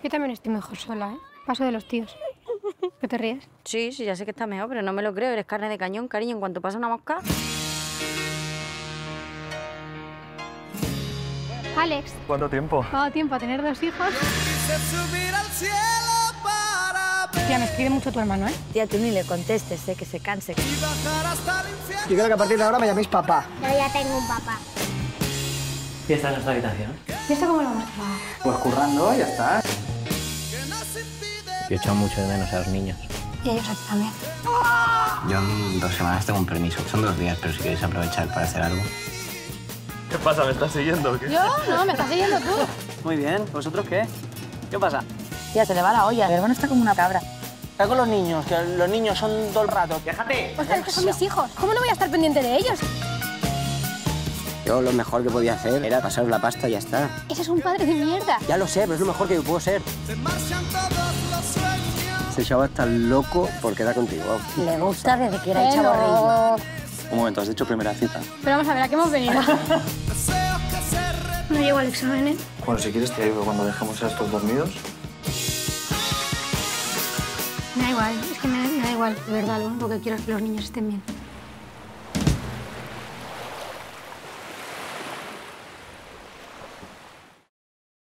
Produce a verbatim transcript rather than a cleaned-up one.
Yo también estoy mejor sola, ¿eh? Paso de los tíos. ¿Qué te ríes? Sí, sí, ya sé que está mejor, pero no me lo creo. Eres carne de cañón, cariño. En cuanto pasa una mosca... Alex. ¿Cuánto tiempo? ¿Cuánto tiempo a tener dos hijos? Tía, me escribe mucho tu hermano, ¿eh? Tía, tú ni le contestes, ¿eh? Que se canse. Yo quiero que a partir de ahora me llaméis papá. Yo ya tengo un papá. ¿Y esta es nuestra habitación? ¿Y esto cómo lo hemos grabado? Pues currando, ya está. Yo he echado mucho de menos a los niños. Y ellos a ti también. Yo en dos semanas tengo un permiso. Son dos días, pero si queréis aprovechar para hacer algo. ¿Qué pasa? ¿Me estás siguiendo o qué? ¿Yo? No, me estás siguiendo tú. Muy bien. ¿Vosotros qué? ¿Qué pasa? Tía, se le va la olla. El hermano está como una cabra. Está con los niños, que los niños son todo el rato. ¡Déjate! Oscar, es que son mis hijos. ¿Cómo no voy a estar pendiente de ellos? Yo lo mejor que podía hacer era pasaros la pasta y ya está. Ese es un padre de mierda. Ya lo sé, pero es lo mejor que yo puedo ser. Ese chaval está loco por quedar contigo. Le gusta desde que era Bueno. el chaborrillo. Un momento, ¿has dicho primera cita? Pero vamos a ver, ¿a qué hemos venido? No llego al examen, ¿eh? Bueno, si quieres te ayudo cuando dejemos a estos dormidos. Me da igual, es que me, me da igual, de verdad. Lo único que quiero es que los niños estén bien.